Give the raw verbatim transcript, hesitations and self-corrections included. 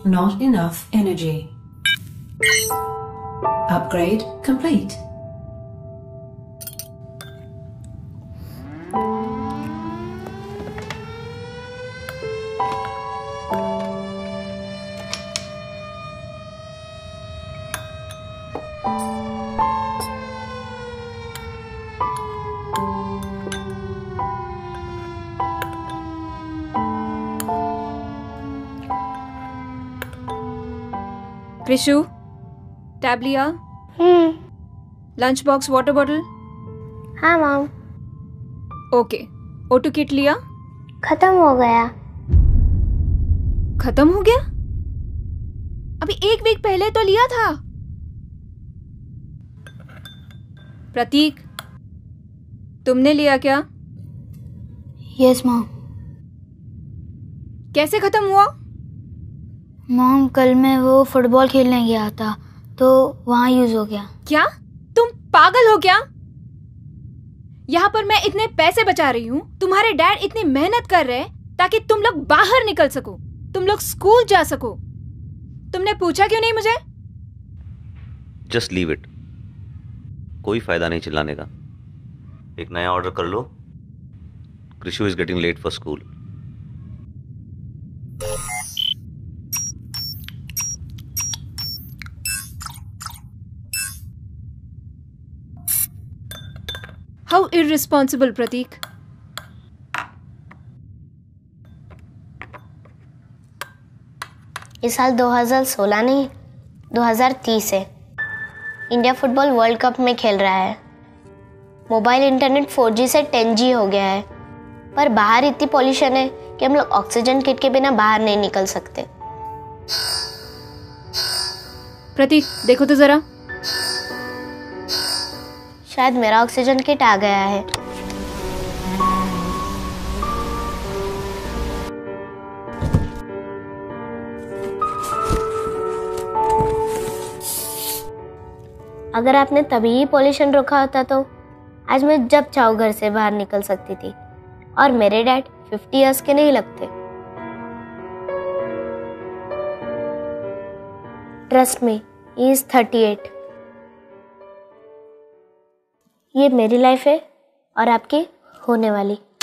not enough energy. Upgrade complete. Krishu, tab लिया? Hmm. Lunch box, water bottle? हाँ mom. Okay. ओटो kit लिया? खत्म हो गया। खत्म हो गया? अभी एक वीक पहले तो लिया था। प्रतीक, तुमने लिया क्या? Yes mom. कैसे खत्म हुआ? मॉम, कल मैं वो फुटबॉल खेलने गया था तो वहाँ यूज हो गया। क्या? तुम पागल हो क्या? यहाँ पर मैं इतने पैसे बचा रही हूँ, तुम्हारे डैड इतनी मेहनत कर रहे हैं ताकि तुम लोग बाहर निकल सको, तुम लोग स्कूल जा सको। तुमने पूछा क्यों नहीं मुझे? जस्ट लीव इट, कोई फायदा नहीं चिल्लाने का। एक नया ऑर्डर कर लो। Krishu is getting late for school. How irresponsible, Prateek. इस साल दो हज़ार सोलह नहीं, दो हज़ार तीस है। इंडिया फुटबॉल वर्ल्ड कप में खेल रहा है। मोबाइल इंटरनेट फोर जी से टेन जी हो गया है, पर बाहर इतनी पॉल्यूशन है कि हम लोग ऑक्सीजन किट के बिना बाहर नहीं निकल सकते। प्रतीक, देखो तो जरा। शायद मेरा ऑक्सीजन किट आ गया है। अगर आपने तभी ही पॉल्यूशन रोका होता तो आज मैं जब चाहूँ घर से बाहर निकल सकती थी, और मेरे डैड फिफ्टी इयर्स के नहीं लगते। Trust me, he is thirty eight. ये मेरी लाइफ है और आपकी होने वाली।